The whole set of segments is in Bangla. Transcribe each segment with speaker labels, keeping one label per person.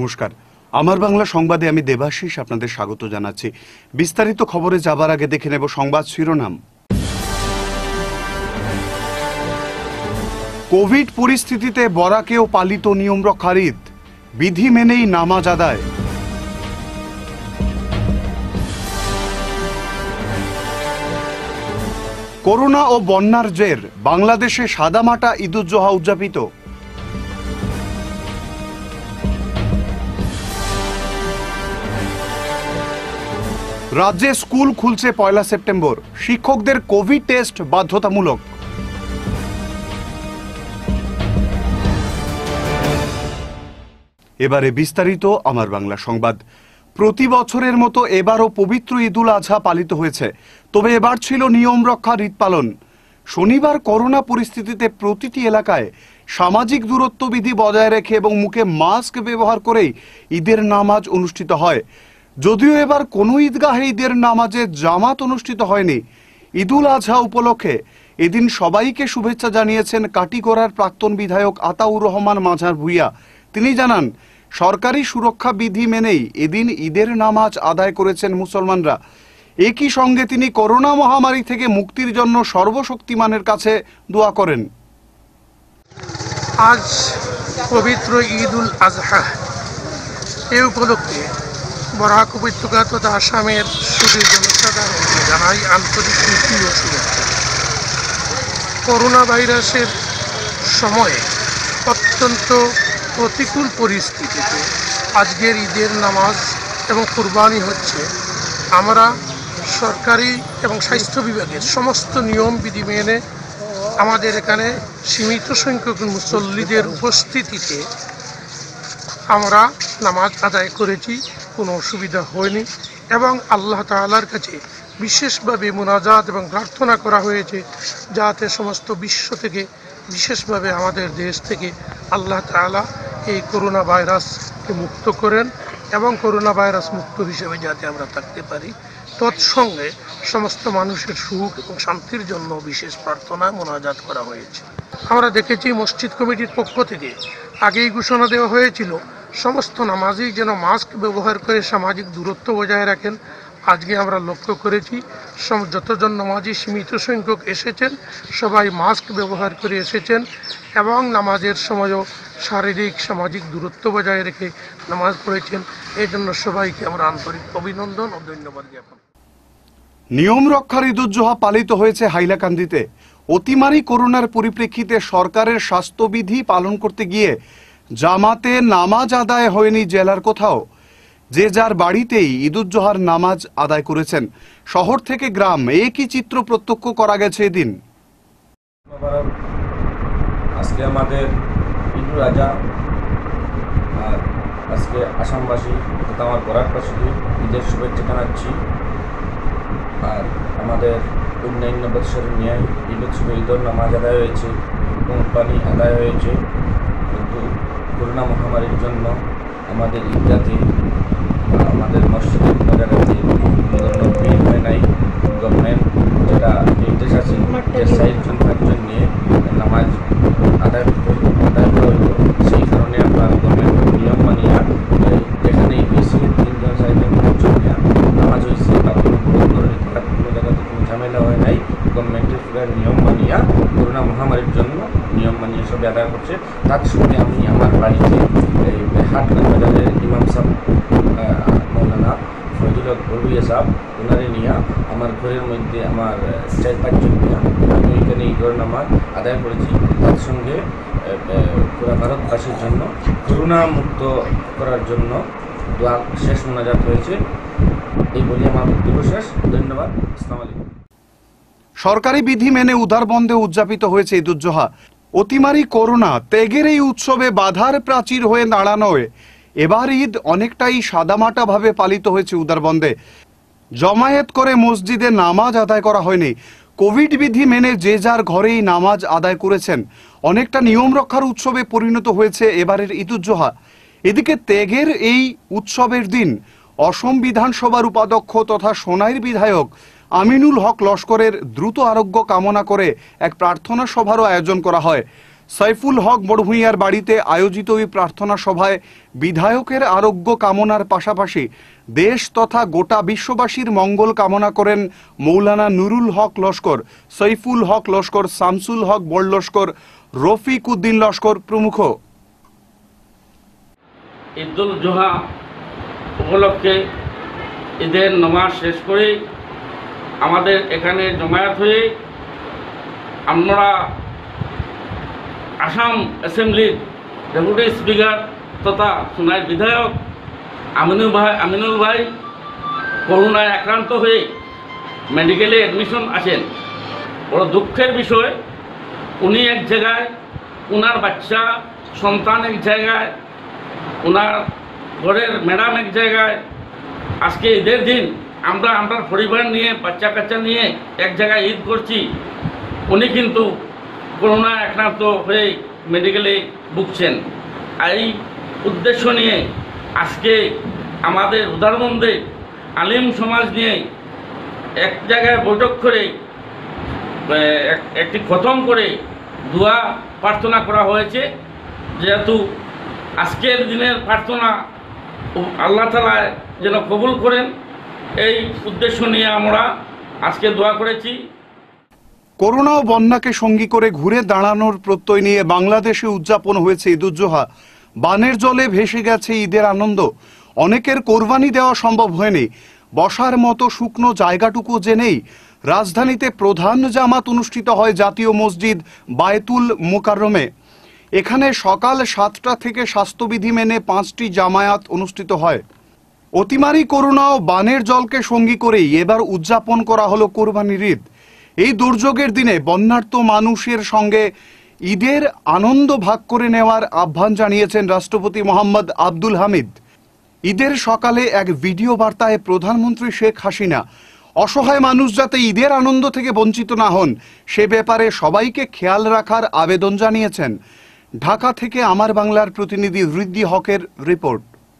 Speaker 1: নমস্কার, আমার বাংলা সংবাদে আমি দেবাশিস আপনাদের স্বাগত জানাচ্ছি। বিস্তারিত খবরে যাবার আগে দেখে নেব সংবাদ শিরোনাম। কোভিড পরিস্থিতিতে বরাকেও পালিত নিয়ম রক্ষার ঈদ, বিধি মেনেই নামাজ আদায়। করোনা ও বন্যার জের, বাংলাদেশে সাদামাটা ঈদুজ্জোহা উদযাপিত। রাজ্যে স্কুল খুলছে 1 সেপ্টেম্বর, শিক্ষকদের কোভিড টেস্ট বাধ্যতামূলক। এবারে বিস্তারিত আমার বাংলা সংবাদ। প্রতি বছরের মতো এবারও পবিত্র ঈদুল আজহা পালিত হয়েছে, তবে এবার ছিল নিয়ম রক্ষার ঈদ পালন। শনিবার করোনা পরিস্থিতিতে প্রতিটি এলাকায় সামাজিক দূরত্ব বিধি বজায় রেখে এবং মুখে মাস্ক ব্যবহার করেই ঈদের নামাজ অনুষ্ঠিত হয়। যদিও এবার কোনো ঈদগাহে ঈদের নামাজে জামাত অনুষ্ঠিত হয়নি। ঈদুল আজহা উপলক্ষে এদিন সবাইকে শুভেচ্ছা জানিয়েছেন কাটিগড়ার প্রাক্তন বিধায়ক আতাউর রহমান মাঝার ভূঁইয়া। তিনি জানান, সরকারি সুরক্ষা বিধি মেনেই এদিন ঈদের নামাজ আদায় করেছেন মুসলমানরা। একই সঙ্গে তিনি করোনা মহামারী থেকে মুক্তির জন্য সর্বশক্তিমানের কাছে দোয়া করেন।
Speaker 2: আজ পবিত্র ঈদুল আজহা, এ উপলক্ষে বরাক উপত্যকা তথা আসামের সুদী জনসাধারণকে জানাই আন্তরিক প্রীতি ও শুভেচ্ছা। করোনা ভাইরাসের সময়ে অত্যন্ত প্রতিকূল পরিস্থিতিতে আজকের ঈদের নামাজ এবং কুরবানি হচ্ছে। আমরা সরকারি এবং স্বাস্থ্য বিভাগের সমস্ত নিয়ম বিধি মেনে আমাদের এখানে সীমিত সংখ্যক মুসল্লিদের উপস্থিতিতে আমরা নামাজ আদায় করেছি, কোনো অসুবিধা হয়নি এবং আল্লাহ তাআলার কাছে বিশেষভাবে মুনাজাত এবং প্রার্থনা করা হয়েছে যাতে সমস্ত বিশ্ব থেকে, বিশেষভাবে আমাদের দেশ থেকে আল্লাহ তাআলা এই করোনা ভাইরাসকে মুক্ত করেন এবং করোনা ভাইরাস মুক্ত হিসেবে যাতে আমরা থাকতে পারি। তৎসঙ্গে সমস্ত মানুষের সুখ এবং শান্তির জন্য বিশেষ প্রার্থনা মোনাজাত করা হয়েছে। আমরা দেখেছি মসজিদ কমিটির পক্ষ থেকে আগেই ঘোষণা দেওয়া হয়েছিল সমস্ত নামাজি যেন মাস্ক ব্যবহার করে সামাজিক দূরত্ব বজায় রাখেন। আজকে আমরা লক্ষ্য করেছি যতজন নামাজি সীমিত সংখ্যক এসেছেন সবাই মাস্ক ব্যবহার করে এসেছেন এবং নামাজের সময়ও শারীরিক সামাজিক দূরত্ব বজায় রেখে নামাজ পড়েছেন। এই জন্য সবাইকে আমরা আন্তরিক অভিনন্দন ও ধন্যবাদ জ্ঞাপন।
Speaker 1: নিয়ম রক্ষার ঈদুজ্জোহা পালিত হয়েছে হাইলাকান্দিতে। অতিমারি করোনার পরিপ্রেক্ষিতে সরকারের স্বাস্থ্যবিধি পালন করতে গিয়ে জামাতে নামাজ আদায় হয়নি জেলার কোথাও। যে যার বাড়িতেই ঈদুজ্জোহার নামাজ আদায় করেছেন। শহর থেকে গ্রাম একই চিত্র প্রত্যক্ষ করা গেছে এদিন।
Speaker 3: আজকে আমাদের ঈদুল আজহা, আর আজকে আসামবাসী তথা আমার বরাকবাসীকে ঈদের শুভেচ্ছা জানাচ্ছি। আর আমাদের অন্যান্য বৎসরের ন্যায় ঈদ উৎসবে ঈদের নামাজ আদায় হয়েছে এবং পানি আদায় হয়েছে, কিন্তু করোনা মহামারীর জন্য আমাদের ঈদগাতে আমাদের মসজিদের জায়গাতে কোনো ধরনের ভিড় হয় নাই। গভর্নমেন্ট যেটা নির্দেশ আছে যে 60 জন 5 জন নিয়ে নামাজ আদায় করা হইল, সেই কারণে আমরা গভর্নমেন্ট নিয়ম মানিয়া যেখানেই বেশি 3 জন 4 জন 5 জন নিয়ে নামাজ হয়েছে বা কোনো জায়গাতে কোনো ঝামেলা হয় নাই। গভর্নমেন্টের পুরো নিয়ম মানিয়া করোনা মহামারীর জন্য নিয়ম মানিয়ে সবাই আদায় করছে। তার সঙ্গে আমি আমার বাড়িতে হাটগঞ্জ বাজারের ইমাম সাহেব মৌলানা ফজলুল হক বড়ুইয়া সাহেব ওনারে নিয়ে আমার ঘরের মধ্যে আমার 4-5 জন নিয়ে আমি ওইখানে ঈদের নামাজ আদায় করেছি। তার সঙ্গে পুরো ভারতবাসীর জন্য করোনা মুক্ত করার জন্য দোয়া শেষ মোনাজাত হয়েছে। এই বলি আমার বক্তব্য শেষ। ধন্যবাদ। আসসালামু আলাইকুম।
Speaker 1: সরকারি বিধি মেনে উদারবন্দে উদযাপিত হয়েছে ঈদুজ্জোহা। অতিমারি করোনা ত্যাগের এই উৎসবে বাধার প্রাচীর হয়ে দাঁড়ানোয় এবার ঈদ অনেকটাই সাদামাটা ভাবে পালিত হয়েছে উদারবন্দে। জমায়েত করে মসজিদে নামাজ আদায় করা হয়নি। কোভিড বিধি মেনে যে যার ঘরেই নামাজ আদায় করেছেন। অনেকটা নিয়ম রক্ষার উৎসবে পরিণত হয়েছে এবারের ঈদুজ্জোহা। এদিকে ত্যাগের এই উৎসবের দিন অসম বিধানসভার উপাধ্যক্ষ তথা সোনাইর বিধায়ক আমিনুল হক লস্করের দ্রুত আরোগ্য কামনা করে এক প্রার্থনা সভারও আয়োজন করা হয়। সাইফুল হক বড়ভূঁইয়ার বাড়িতে আয়োজিত ওই প্রার্থনা সভায় বিধায়কের আরোগ্য কামনার পাশাপাশি দেশ তথা গোটা বিশ্ববাসীর মঙ্গল কামনা করেন মৌলানা নুরুল হক লস্কর, সাইফুল হক লস্কর, শামসুল হক বড় লস্কর, রফিক উদ্দিন লস্কর প্রমুখ।
Speaker 4: ঈদুল জোহা উপলক্ষে ঈদের নামাজ শেষ করে আমাদের এখানে জমায়েত হয়ে আমরা আসাম অ্যাসেম্বলির ডেপুটি স্পিকার তথা সোনাইর বিধায়ক আমিনুল ভাই করোনায় আক্রান্ত হয়ে মেডিকেলে অ্যাডমিশন আছেন। বড় দুঃখের বিষয়, উনি এক জায়গায়, ওনার বাচ্চা সন্তান এক জায়গায়, ওনার ঘরের ম্যাডাম এক জায়গায়। আজকে ঈদের দিন আমরা পরিবার নিয়ে বাচ্চা কাচ্চা নিয়ে এক জায়গায় ঈদ করছি, উনি কিন্তু করোনায় আক্রান্ত হয়ে মেডিকেলে ভুগছেন। এই উদ্দেশ্য নিয়ে আজকে আমাদের উদারবন্দে আলিম সমাজ নিয়ে এক জায়গায় বৈঠক করে একটি খতম করে দোয়া প্রার্থনা করা হয়েছে, যেহেতু আজকের দিনের প্রার্থনা আল্লাহ তাআলা যেন কবুল করেন, এই উদ্দেশ্য নিয়ে আমরা আজকে দোয়া করেছি।
Speaker 1: করোনা ও বন্যাকে সঙ্গী করে ঘুরে দাঁড়ানোর প্রত্যয় নিয়ে বাংলাদেশে উদযাপন হয়েছে ঈদুজ্জোহা। বানের জলে ভেসে গেছে ঈদের আনন্দ। অনেকের কোরবানি দেওয়া সম্ভব হয়নি, বসার মতো শুকনো জায়গাটুকু যে নেই। রাজধানীতে প্রধান জামাত অনুষ্ঠিত হয় জাতীয় মসজিদ বায়তুল মুকাররমে। এখানে সকাল 7টা থেকে স্বাস্থ্যবিধি মেনে 5টি জামায়াত অনুষ্ঠিত হয়। অতিমারি করোনা ও বানের জলকে সঙ্গী করেই এবার উদযাপন করা হলো কোরবানির ঈদ। এই দুর্যোগের দিনে বন্যার্ত মানুষের সঙ্গে ঈদের আনন্দ ভাগ করে নেওয়ার আহ্বান জানিয়েছেন রাষ্ট্রপতি মোহাম্মদ আব্দুল হামিদ। ঈদের সকালে এক ভিডিও বার্তায় প্রধানমন্ত্রী শেখ হাসিনা অসহায় মানুষ যাতে ঈদের আনন্দ থেকে বঞ্চিত না হন সে ব্যাপারে সবাইকে খেয়াল রাখার আবেদন জানিয়েছেন। ঢাকা থেকে আমার বাংলার প্রতিনিধি ঋদ্ধি হকের রিপোর্ট।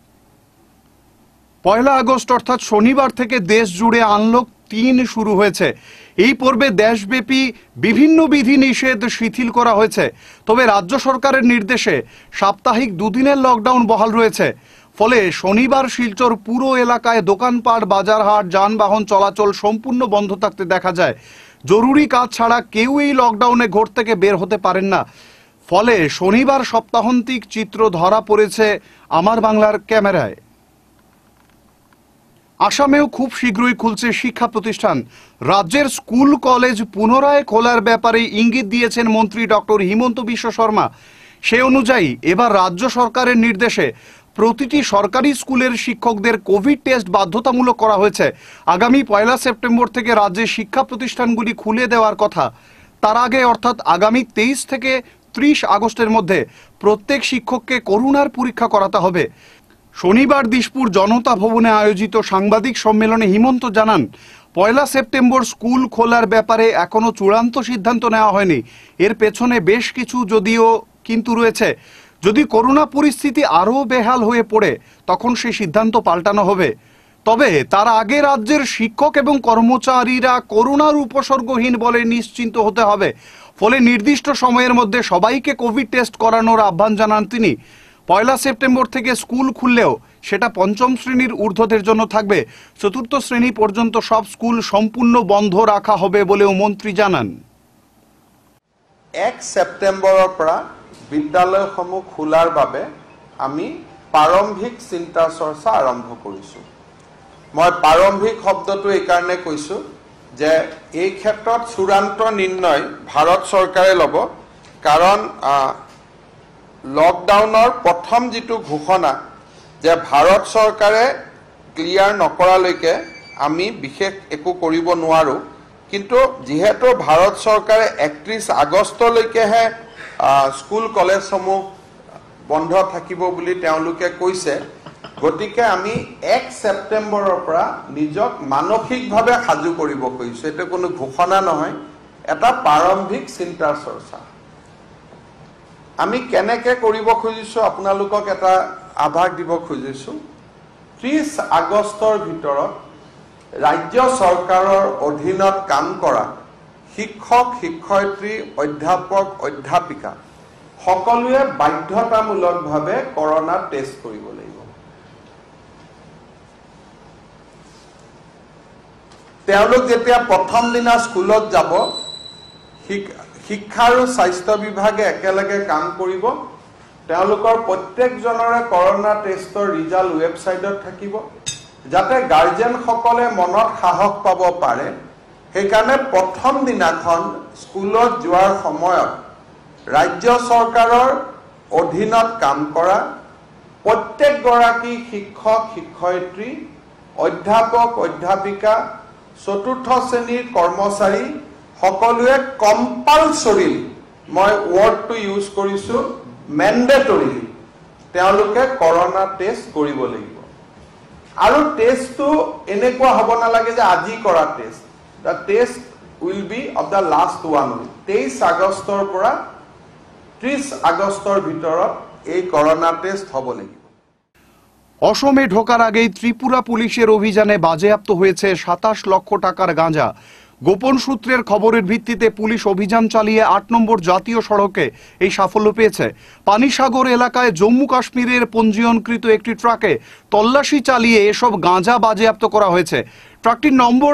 Speaker 1: 1 আগস্ট অর্থাৎ শনিবার থেকে দেশ জুড়ে আনলক 3 শুরু হয়েছে। এই পর্বে দেশব্যাপী বিভিন্ন বিধি নিষেধ শিথিল করা হয়েছে, তবে রাজ্য সরকারের নির্দেশে সাপ্তাহিক 2 দিনের লকডাউন বহাল রয়েছে। ফলে শনিবার শিলচর পুরো এলাকায় দোকানপাট, বাজারহাট, যানবাহন চলাচল সম্পূর্ণ বন্ধ থাকতে দেখা যায়। জরুরি কাজ ছাড়া কেউ এই লকডাউনে ঘর থেকে বের হতে পারেন না। ফলে শনিবার সপ্তাহান্তিক চিত্র ধরা পড়েছে আমার বাংলার ক্যামেরায়। আসামেও খুব শীঘ্রই খুলছে শিক্ষা প্রতিষ্ঠান। রাজ্যের স্কুল কলেজ পুনরায় খোলার ব্যাপারে ইঙ্গিত দিয়েছেন মন্ত্রী ডক্টর হিমন্ত বিশ্ব শর্মা। সে অনুযায়ী এবার রাজ্য সরকারের নির্দেশে প্রতিটি সরকারি স্কুলের শিক্ষকদের কোভিড টেস্ট বাধ্যতামূলক করা হয়েছে। আগামী 1 সেপ্টেম্বর থেকে রাজ্যের শিক্ষা প্রতিষ্ঠানগুলি খুলে দেওয়ার কথা। তার আগে অর্থাৎ আগামী 23 থেকে 30 আগস্টের মধ্যে প্রত্যেক শিক্ষককে করোনার পরীক্ষা করাতে হবে। শনিবার দিশপুর জনতা ভবনে আয়োজিত সাংবাদিক সম্মেলনে হিমন্ত জানান, 1 সেপ্টেম্বর স্কুল খোলার ব্যাপারে এখনো চূড়ান্ত সিদ্ধান্ত নেওয়া হয়নি। এর পেছনে বেশ কিছু যদিও কিন্তু রয়েছে। যদি করোনা পরিস্থিতি আরও বেহাল হয়ে পড়ে তখন সেই সিদ্ধান্ত পাল্টানো হবে। তবে তার আগে রাজ্যের শিক্ষক এবং কর্মচারীরা করোনার উপসর্গহীন বলে নিশ্চিন্ত হতে হবে। ফলে নির্দিষ্ট সময়ের মধ্যে সবাইকে কোভিড টেস্ট করানোর আহ্বান জানান তিনি। 1 সেপ্টেম্বর থেকে স্কুল খুললেও সেটা 5ম শ্রেণীর ঊর্ধ্বদের জন্য থাকবে। 4র্থ শ্রেণী পর্যন্ত সব স্কুল সম্পূর্ণ বন্ধ রাখা হবে বলেও মন্ত্রী জানান।
Speaker 5: 1 সেপ্টেম্বৰৰ পৰা বিদ্যালয়সমূহ খোলাৰ বাবে আমি প্ৰাৰম্ভিক চিন্তা চৰ্চা আৰম্ভ কৰিছোঁ। মই প্ৰাৰম্ভিক শব্দটো এই কাৰণে কৈছোঁ যে এই ক্ষেত্ৰত চূড়ান্ত নিৰ্ণয় ভাৰত চৰকাৰে ল'ব, কাৰণ লকডাউনৰ প্ৰথম যিটো ঘোষণা যে ভাৰত চৰকাৰে ক্লিয়াৰ নকৰালৈকে আমি বিশেষ একো কৰিব নোৱাৰোঁ। কিন্তু যেহেতু ভাৰত চৰকাৰে 31 আগষ্টলৈকেহে স্কুল কলেজসমূহ বন্ধ থাকিব বুলি তেওঁলোকে কৈছে, গতিকে আমি 1 সেপ্টেম্বৰৰ পৰা নিজক মানসিকভাৱে সাজু কৰিব খুজিছোঁ। এইটো কোনো ঘোষণা নহয়, এটা প্ৰাৰম্ভিক চিন্তা চৰ্চা। আমি কেনেকৈ কৰিব খুজিছোঁ আপোনালোকক এটা আভাস দিব খুজিছোঁ। 30 আগষ্টৰ ভিতৰত ৰাজ্য চৰকাৰৰ অধীনত কাম কৰা শিক্ষক, শিক্ষয়িত্ৰী, অধ্যাপক, অধ্যাপিকা সকলোৱে বাধ্যতামূলকভাৱে কৰোনা টেষ্ট কৰিব লাগিব। তেওঁলোক যেতিয়া প্ৰথম দিনা স্কুলত যাব, শিক্ষা আৰু স্বাস্থ্য বিভাগে একেলগে কাম কৰিব। তেওঁলোকৰ প্ৰত্যেকজনৰে কৰোনা টেষ্টৰ ৰিজাল্ট ৱেবছাইটত থাকিব, যাতে গাৰ্জেনসকলে মনত সাহস পাব পাৰে। সেইকাৰণে প্ৰথম দিনাখন স্কুলত যোৱাৰ সময়ত ৰাজ্য চৰকাৰৰ অধীনত কাম কৰা প্ৰত্যেকগৰাকী শিক্ষক শিক্ষয়িত্ৰী, অধ্যাপক অধ্যাপিকা, চতুৰ্থ শ্ৰেণীৰ কৰ্মচাৰী সকলোৱে কম্পালচৰি, মই ৱৰ্ডটো ইউজ কৰিছোঁ, মেণ্ডেটৰী তেওঁলোকে কৰোনা টেষ্ট কৰিব লাগিব। আৰু টেষ্টটো এনেকুৱা হ'ব নালাগে যে আজি কৰা test. The test will be of the last 1 week. 23 আগষ্টৰ পৰা 30 আগষ্টৰ ভিতৰত এই কৰোনা টেষ্ট হ'ব লাগিব।
Speaker 1: অসমে ঢোকার আগেই ত্রিপুরা পুলিশের অভিযানে বাজেয়াপ্ত হয়েছে 27 লক্ষ টাকার গাঁজা। গোপন সূত্রের খবরের ভিত্তিতে পুলিশ অভিযান চালিয়ে 8 নম্বর জাতীয় সড়কে এই সাফল্য পেয়েছে। পানিসাগর এলাকায় জম্মু কাশ্মীরের পঞ্জীয়নকৃত একটি ট্রাকে তল্লাশি চালিয়ে এসব গাঁজা বাজেয়াপ্ত করা হয়েছে। ট্রাকটির নম্বর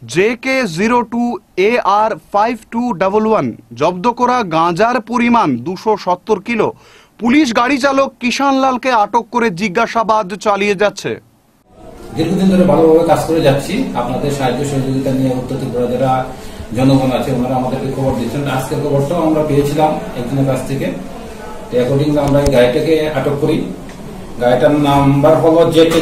Speaker 1: JK02AR5211। জব্দ করা গাঁজার পরিমাণ 270 কিলো। পুলিশ গাড়ি চালক কিষান লালকে আটক করে জিজ্ঞাসাবাদ চালিয়ে যাচ্ছে।
Speaker 6: দীর্ঘদিন ধরে ভালোভাবে কাজ করে যাচ্ছি। আপনাদের সাহায্য সহযোগিতা নিয়ে উত্তর ত্রিপুরা যারা জনগণ আছে ওনারা আমাদেরকে খবর দিচ্ছেন। আজকের খবরটাও আমরা পেয়েছিলাম একজনের কাছ থেকে। অ্যাকর্ডিংলি আমরা এই গাড়িটাকে আটক করি। গাড়িটার নাম্বার হলো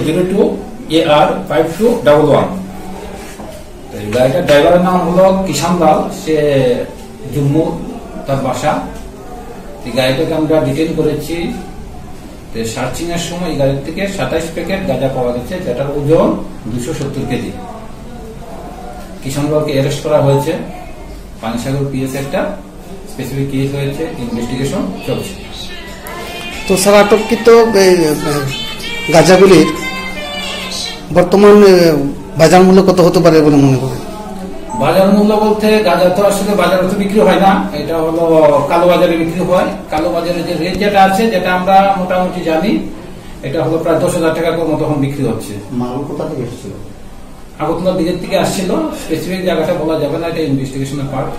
Speaker 6: JK02AR5211। গাড়িটার ড্রাইভারের নাম হলো কিষান লাল, সে জম্মু তার বাসা। এই গাড়িটাকে আমরা ডিটেইন করেছি। সার্চিং এর সময় এই গাড়ি থেকে 27 প্যাকেট গাঁজা পাওয়া গেছে, যেটার ওজন 270 কেজি। কিষানলালকে অ্যারেস্ট করা হয়েছে। পানিসাগর পিএস একটা স্পেসিফিক কেস হয়েছে, ইনভেস্টিগেশন চলছে।
Speaker 7: তো স্যার, আটককৃত গাঁজাগুলির বর্তমান বাজার মূল্য কত হতে পারে বলে মনে করেন?
Speaker 6: বাজার মূল্য বলতে গাঁজা তো আসলে বাজারে তো বিক্রি হয় না, এটা হলো কালো বাজারে বিক্রি হয়। কালো বাজারে যে রেট যেটা আছে, যেটা আমরা মোটামুটি জানি, এটা হলো প্রায় 10,000 টাকার মতো এখন বিক্রি হচ্ছে।
Speaker 7: মাল কোথা থেকে এসেছিল?
Speaker 6: আগরতলা দিকের থেকে আসছিল। স্পেসিফিক জায়গাটা বলা যাবে না, এটা ইনভেস্টিগেশনের পার্ট।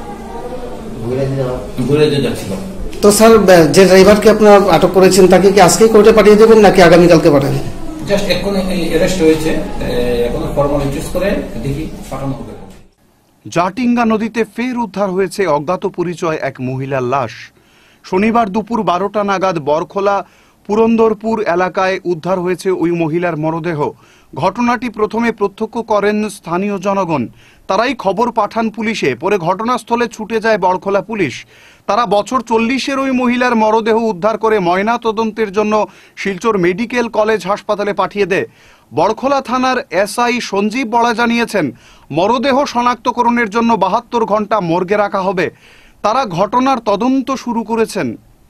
Speaker 6: ঘুরে যাচ্ছিল।
Speaker 7: তো স্যার, যে ড্রাইভারকে আপনারা আটক করেছেন তাকে কি আজকেই কোর্টে পাঠিয়ে দেবেন নাকি আগামীকালকে পাঠাবেন?
Speaker 6: জাস্ট এখন অ্যারেস্ট হয়েছে, এখন ফর্মালিটিস করে দেখি পাঠানো হবে।
Speaker 1: জাটিঙ্গা নদীতে ফের উদ্ধার হয়েছে অজ্ঞাত পরিচয় এক মহিলার লাশ। শনিবার দুপুর 12টা নাগাদ বরখোলা পুরন্দরপুর এলাকায় উদ্ধার হয়েছে ওই মহিলার মরদেহ। ঘটনাটি প্রথমে প্রত্যক্ষ করেন স্থানীয় জনগণ। তারাই খবর পাঠান পুলিশে। পরে ঘটনাস্থলে ছুটে যায় বরখোলা পুলিশ। তারা বছর 40-এর ওই মহিলার মরদেহ উদ্ধার করে ময়না তদন্তের জন্য শিলচর মেডিকেল কলেজ হাসপাতালে পাঠিয়ে দেয়। বরখোলা থানার এসআই সঞ্জীব বড়া জানিয়েছেন, মরদেহ শনাক্তকরণের জন্য 72 ঘন্টা মর্গে রাখা হবে। তারা ঘটনার তদন্ত শুরু করেছেন।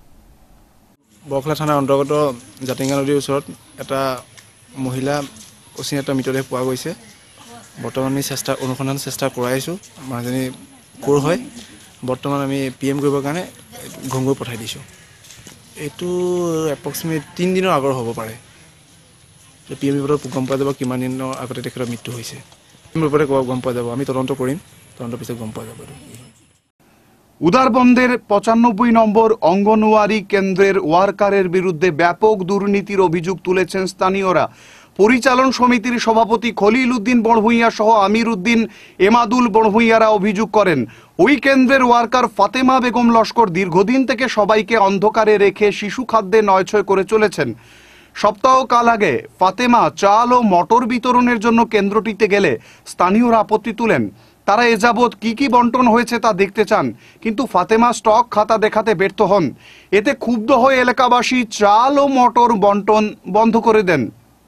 Speaker 8: বৰখলা থানাৰ অন্তৰ্গত জাতিংগা নদীৰ ওচৰত এটা মহিলা অচিনাক্ত মৃতদেহ পোৱা গৈছে। বৰ্তমান আমি অনুসন্ধান চেষ্টা কৰাই আছোঁ। মানুহজনী ক'ৰ হয়, বৰ্তমান আমি PM কৰিবৰ কাৰণে ঘুংগুৰ পঠাই দিছোঁ। এইটো এপ্ৰক্সিমেট 3 দিনৰ আগৰ হ'ব পাৰে। PM ৰিপৰ্টত গম পোৱা যাব কিমান দিনৰ আগতে তেখেতৰ মৃত্যু হৈছে। PM ৰিপৰ্টে গম পোৱা যাব। আমি তদন্ত কৰিম, তদন্তৰ পিছত গম পোৱা যাব।
Speaker 1: উদারবন্দের 95 নম্বর অঙ্গনওয়াড়ি কেন্দ্রের ওয়ার্কারের বিরুদ্ধে ব্যাপক দুর্নীতির অভিযোগ তুলেছেন স্থানীয়রা। পরিচালন সমিতির সভাপতি খলিল উদ্দিন বড়ভূঁইয়া সহ আমির উদ্দিন, এমাদুল বড়ভূঁইয়ারা অভিযোগ করেন, ওই কেন্দ্রের ওয়ার্কার ফাতেমা বেগম লস্কর দীর্ঘদিন থেকে সবাইকে অন্ধকারে রেখে শিশু খাদ্যে নয়ছয় করে চলেছেন। সপ্তাহকাল আগে ফাতেমা চাল ও মটর বিতরণের জন্য কেন্দ্রটিতে গেলে স্থানীয়রা আপত্তি তুলেন। তারা এ যাবৎ কি বন্টন হয়েছে তা দেখতে চান, কিন্তু ফাতেমা স্টক খাতা দেখাতে ব্যর্থ হন। এতে ক্ষুব্ধ হয়ে এলাকাবাসী চাল ও মটর বন্টন বন্ধ করে দেন।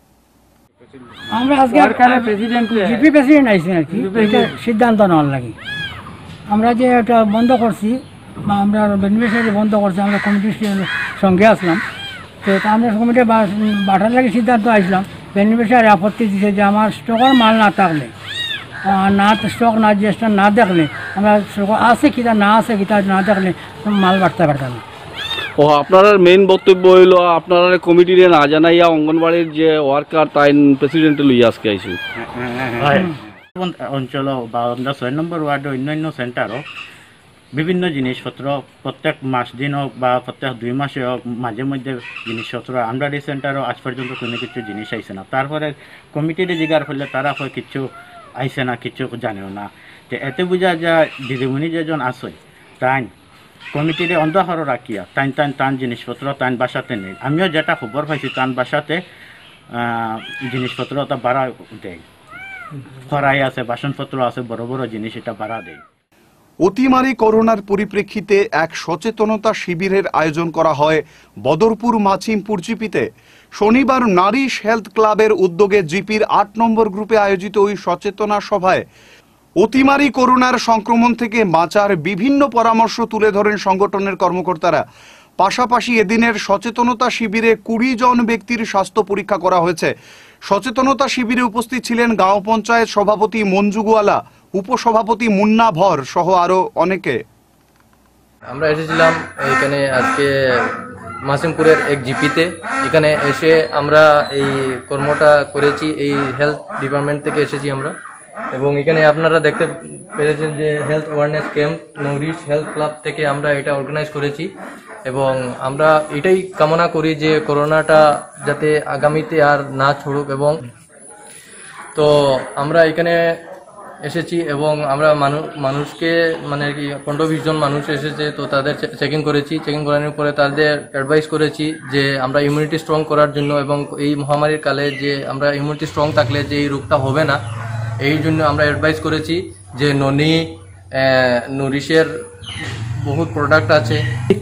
Speaker 9: আমরা আজকে জিপি প্রেসিডেন্ট আইসি আর কি, এটা সিদ্ধান্ত নেওয়ার লাগে। আমরা যে এটা বন্ধ করছি বা আমরা বেনিফিশিয়ারি বন্ধ করছি, আমরা কমিটির সঙ্গে আসলাম। তো আমরা কমিটি বাটার লাগে সিদ্ধান্ত আসলাম। বেনিফিশিয়ারি আপত্তি দিচ্ছে যে আমার স্টকের মাল না থাকলে, না স্টক না রেজিস্টার না দেখলে, আমরা স্টক আছে কিনা না আছে কিনা না দেখলে মাল বাড়তে পারতাম না।
Speaker 10: ও আপনার মেইন বক্তব্য হইল আপনারা কমিটিরে না জানাইয়া অঙ্গনবাড়ির যে ওয়ার্কার তাই প্রেসিডেন্টে লইয়া আজকে আইসু
Speaker 11: অঞ্চল বা আমরা 6 নম্বর ওয়ার্ডে অন্যান্য সেন্টারও বিভিন্ন জিনিসপত্র প্রত্যেক মাস দিন হোক বা প্রত্যেক 2 মাসে হোক মাঝে মধ্যে জিনিসপত্র আমরা এই সেন্টারও আজ পর্যন্ত কোনো কিছু জিনিস আইসে না। তারপরে কমিটির জিগার ফলে তারা হয় কিছু আইসে না, কিছু জানেও না। তো এতে বোঝা যায় দিদিমণি যেজন আছে তাই কমিটিরে অন্ধকার রাখিয়া টান জিনিসপত্র টান বাসাতে নেই। আমিও যেটা খবর পাইছি টান বাসাতে জিনিসপত্র তা বাড়া দেয়, খরাই আছে, বাসনপত্র আছে, বড় বড় জিনিস এটা বাড়া দেয়।
Speaker 1: অতিমারি করোনার পরিপ্রেক্ষিতে এক সচেতনতা শিবিরের আয়োজন করা হয় বদরপুর মাছিমপুর জিপিতে। শনিবার নারী হেলথ ক্লাবের উদ্যোগে জিপির 8 নম্বর গ্রুপে আয়োজিত ওই সচেতনা সভায় অতিমারি করোনার সংক্রমণ থেকে বাঁচার বিভিন্ন পরামর্শ তুলে ধরেন সংগঠনের কর্মকর্তারা। পাশাপাশি এদিনের সচেতনতা শিবিরে 20 জন ব্যক্তির স্বাস্থ্য পরীক্ষা করা হয়েছে। সচেতনতা শিবিরে উপস্থিত ছিলেন গাঁও পঞ্চায়েত সভাপতি মঞ্জু গোয়ালা, উপসভাপতি মুন্না ভর সহ আরো অনেকে।
Speaker 12: আমরা এসেছিলাম এখানে আজকে মাসিমপুরের এক জিপিতে। এখানে এসে আমরা এই কর্মটা করেছি, এই হেলথ ডিপার্টমেন্ট থেকে এসেছি আমরা। এবং এখানে আপনারা দেখতে পেরেছেন যে health awareness camp nourish health club থেকে আমরা এটা অর্গানাইজ করেছি। এবং আমরা এটাই কামনা করি যে করোনাটা যাতে আগামীতে আর না ছড়ুক। এবং তো আমরা এখানে এসেছি এবং আমরা মানুষকে মানে কি 15-20 জন মানুষ এসেছে, তো তাদের চেকিং করেছি। চেকিং করানোর পরে তাদের অ্যাডভাইস করেছি যে আমরা ইমিউনিটি স্ট্রং করার জন্য এবং এই মহামারীর কালে যে আমরা ইমিউনিটি স্ট্রং থাকলে যে এই রোগটা হবে না, এই জন্য আমরা অ্যাডভাইস করেছি যে ননি নুরিশের বহুত প্রোডাক্ট আছে,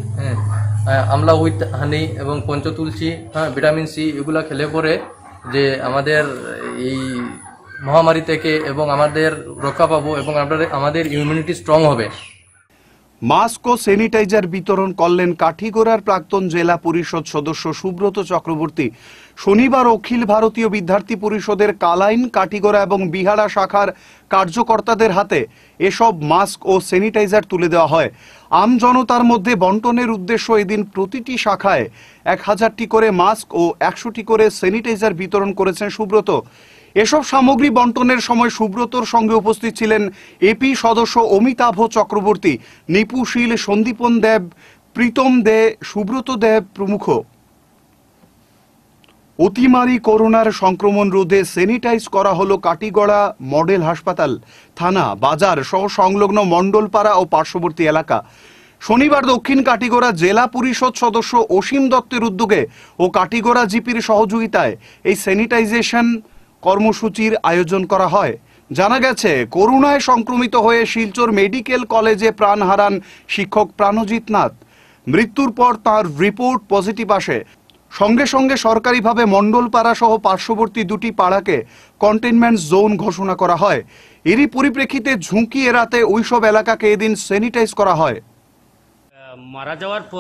Speaker 12: আমলা উইথ হানি এবং পঞ্চতুলসী, ভিটামিন সি, এগুলা খেলে পরে যে আমাদের এই মহামারী থেকে এবং আমাদের রক্ষা পাবো এবং আমাদের ইমিউনিটি স্ট্রং হবে।
Speaker 1: মাস্ক ও স্যানিটাইজার বিতরণ করলেন কাঠিগড়ার প্রাক্তন জেলা পরিষদ সদস্য সুব্রত চক্রবর্তী। শনিবার অখিল ভারতীয় বিদ্যার্থী পরিষদের কালাইন, কাঠিগড়া এবং বিহারা শাখার কার্যকর্তাদের হাতে এসব মাস্ক ও স্যানিটাইজার তুলে দেওয়া হয়। আম জনতার মধ্যে বন্টনের উদ্দেশ্য এদিন প্রতিটি শাখায় 1000টি করে মাস্ক ও 100টি করে স্যানিটাইজার বিতরণ করেছেন সুব্রত। এসব সামগ্রী বন্টনের সময় সুব্রতর সঙ্গে উপস্থিত ছিলেন এপি সদস্য অমিতাভ চক্রবর্তী, নিপু শীল, সন্দীপন দেব, প্রীতম দে, সুব্রত দেব প্রমুখ। অতিমারি করোনার সংক্রমণ রোধে স্যানিটাইজ করা হলো কাটিগড়া মডেল হাসপাতাল, থানা, বাজার সহ সংলগ্ন মণ্ডলপাড়া ও পার্শ্ববর্তী এলাকা। শনিবার দক্ষিণ কাটিগড়া জেলা পরিষদ সদস্য অসীম দত্তের উদ্যোগে ও কাটিগড়া জিপির সহযোগিতায় এই স্যানিটাইজেশন কর্মসূচির আয়োজন করা হয়। জানা গেছে, করোনায় সংক্রমিত হয়ে শিলচর মেডিকেল কলেজে প্রাণ হারান শিক্ষক প্রাণজিৎ নাথ। মৃত্যুর পর তার রিপোর্ট পজিটিভ আসে। সঙ্গে সঙ্গে সরকারিভাবে মণ্ডলপাড়া সহ পার্শ্ববর্তী 2টি পাড়াকে কন্টেইনমেন্ট জোন ঘোষণা করা হয়। এরই পরিপ্রেক্ষিতে ঝুঁকি এড়াতে ওইসব এলাকাকে এদিন স্যানিটাইজ করা হয়।
Speaker 13: মারা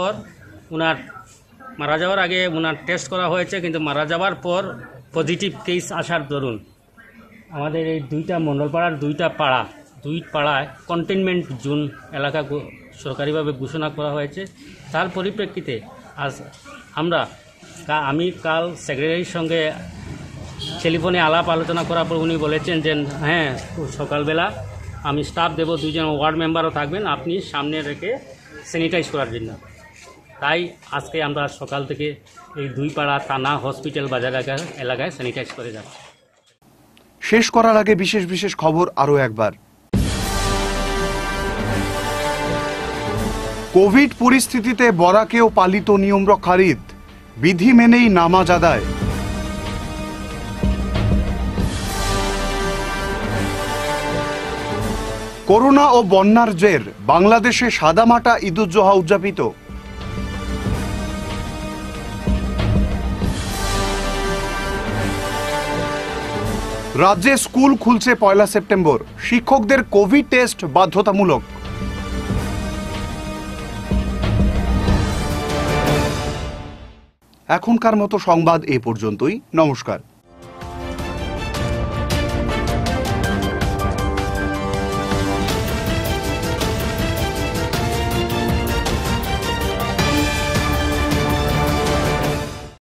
Speaker 13: যাওয়ার আগে ওনার টেস্ট করা হয়েছে, কিন্তু মারা যাওয়ার পর পজিটিভ কেস আসার দরুন আমাদের এই 2টা মণ্ডলপাড়ার 2টা পাড়া, 2 পাড়ায় কন্টেইনমেন্ট জোন এলাকা সরকারিভাবে ঘোষণা করা হয়েছে। তার পরিপ্রেক্ষিতে আজ আমি কাল সেক্রেটারির সঙ্গে টেলিফোনে আলাপ আলোচনা করার পর উনি বলেছেন যে হ্যাঁ, সকালবেলা আমি স্টাফ দেব, 2 জন ওয়ার্ড মেম্বারও থাকবেন, আপনি সামনে রেখে স্যানিটাইজ করার জন্য। তাই আজকে আমরা সকাল থেকে এই 2 পাড়া, থানা, হসপিটাল, বাজার এলাকায় স্যানিটাইজ করে যাচ্ছি।
Speaker 1: শেষ করার আগে বিশেষ বিশেষ খবর আরও একবার। কোভিড পরিস্থিতিতে বরাকেও পালিত নিয়ম রক্ষার ঈদ, বিধি মেনেই নামাজ আদায়। করোনা ও বন্যার জের, বাংলাদেশে সাদামাটা ঈদুজ্জোহা উদযাপিত। রাজ্যে স্কুল খুলছে 1 সেপ্টেম্বর, শিক্ষকদের কোভিড টেস্ট বাধ্যতামূলক। এখনকার মতো সংবাদ এ পর্যন্তই। নমস্কার।